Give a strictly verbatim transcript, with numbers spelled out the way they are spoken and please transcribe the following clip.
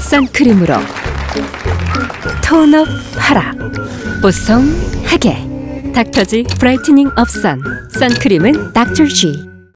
선크림으로 톤업하라. 뽀송하게 닥터지 브라이트닝 업 선. 선크림은 닥터 G.